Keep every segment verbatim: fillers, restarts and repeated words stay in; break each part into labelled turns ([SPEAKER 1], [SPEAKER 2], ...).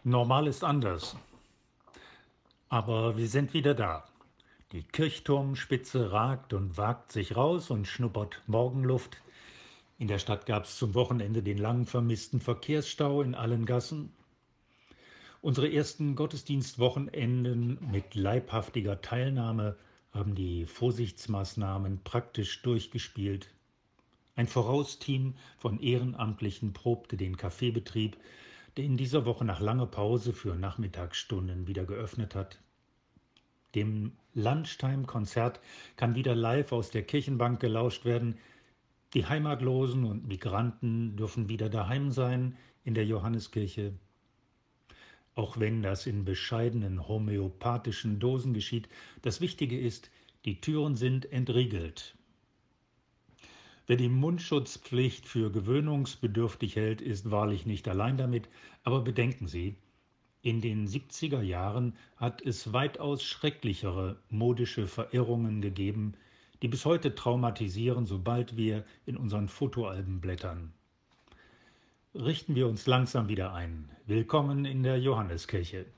[SPEAKER 1] Normal ist anders, aber wir sind wieder da. Die Kirchturmspitze ragt und wagt sich raus und schnuppert Morgenluft. In der Stadt gab es zum Wochenende den lang vermissten Verkehrsstau in allen Gassen. Unsere ersten Gottesdienstwochenenden mit leibhaftiger Teilnahme haben die Vorsichtsmaßnahmen praktisch durchgespielt. Ein Vorausteam von Ehrenamtlichen probte den Kaffeebetrieb, der in dieser Woche nach langer Pause für Nachmittagsstunden wieder geöffnet hat. Dem Lunchtime-Konzert kann wieder live aus der Kirchenbank gelauscht werden. Die Heimatlosen und Migranten dürfen wieder daheim sein in der Johanneskirche. Auch wenn das in bescheidenen homöopathischen Dosen geschieht, das Wichtige ist, die Türen sind entriegelt. Wer die Mundschutzpflicht für gewöhnungsbedürftig hält, ist wahrlich nicht allein damit, aber bedenken Sie, in den siebziger Jahren hat es weitaus schrecklichere modische Verirrungen gegeben, die bis heute traumatisieren, sobald wir in unseren Fotoalben blättern. Richten wir uns langsam wieder ein. Willkommen in der Johanneskirche.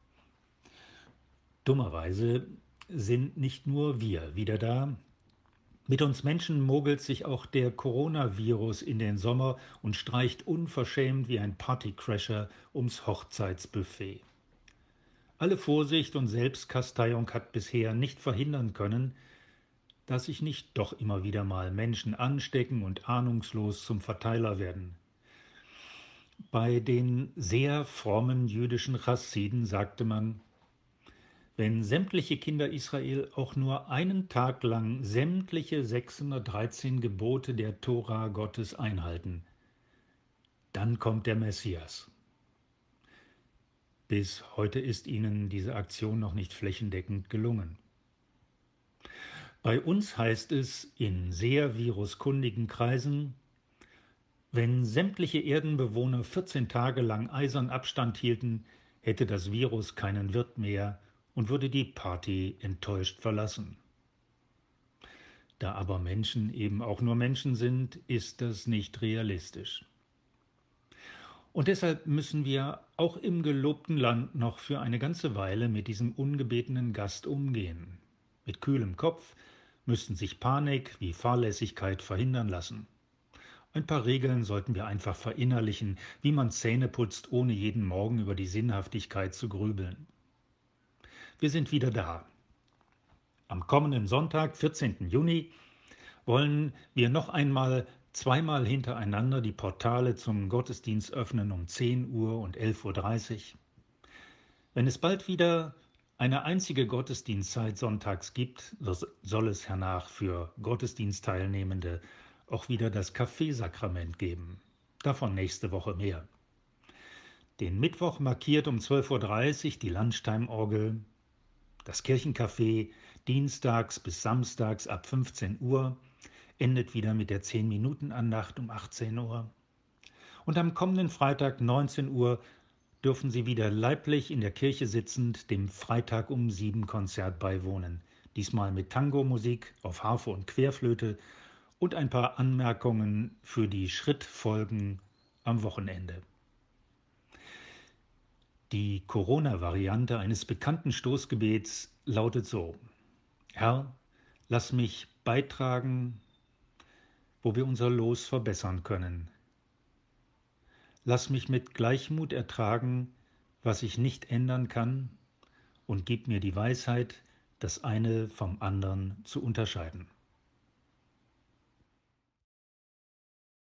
[SPEAKER 1] Dummerweise sind nicht nur wir wieder da. Mit uns Menschen mogelt sich auch der Coronavirus in den Sommer und streicht unverschämt wie ein Partycrasher ums Hochzeitsbuffet. Alle Vorsicht und Selbstkasteiung hat bisher nicht verhindern können, dass sich nicht doch immer wieder mal Menschen anstecken und ahnungslos zum Verteiler werden. Bei den sehr frommen jüdischen Chassiden sagte man: Wenn sämtliche Kinder Israel auch nur einen Tag lang sämtliche sechshundertdreizehn Gebote der Tora Gottes einhalten, dann kommt der Messias. Bis heute ist ihnen diese Aktion noch nicht flächendeckend gelungen. Bei uns heißt es in sehr viruskundigen Kreisen: Wenn sämtliche Erdenbewohner vierzehn Tage lang eisern Abstand hielten, hätte das Virus keinen Wirt mehr und würde die Party enttäuscht verlassen. Da aber Menschen eben auch nur Menschen sind, ist das nicht realistisch. Und deshalb müssen wir auch im gelobten Land noch für eine ganze Weile mit diesem ungebetenen Gast umgehen. Mit kühlem Kopf müssten sich Panik wie Fahrlässigkeit verhindern lassen. Ein paar Regeln sollten wir einfach verinnerlichen, wie man Zähne putzt, ohne jeden Morgen über die Sinnhaftigkeit zu grübeln. Wir sind wieder da. Am kommenden Sonntag, vierzehnten Juni, wollen wir noch einmal zweimal hintereinander die Portale zum Gottesdienst öffnen um zehn Uhr und elf Uhr dreißig. Wenn es bald wieder eine einzige Gottesdienstzeit sonntags gibt, soll es hernach für Gottesdienstteilnehmende auch wieder das Kaffeesakrament geben. Davon nächste Woche mehr. Den Mittwoch markiert um zwölf Uhr dreißig die Lunchtime-Orgel. Das Kirchencafé dienstags bis samstags ab fünfzehn Uhr endet wieder mit der zehn-Minuten-Andacht um achtzehn Uhr. Und am kommenden Freitag neunzehn Uhr dürfen Sie wieder leiblich in der Kirche sitzend dem Freitag um sieben Konzert beiwohnen. Diesmal mit Tango-Musik auf Harfe und Querflöte und ein paar Anmerkungen für die Schrittfolgen am Wochenende. Die Corona-Variante eines bekannten Stoßgebets lautet so: Herr, lass mich beitragen, wo wir unser Los verbessern können. Lass mich mit Gleichmut ertragen, was ich nicht ändern kann, und gib mir die Weisheit, das eine vom anderen zu unterscheiden.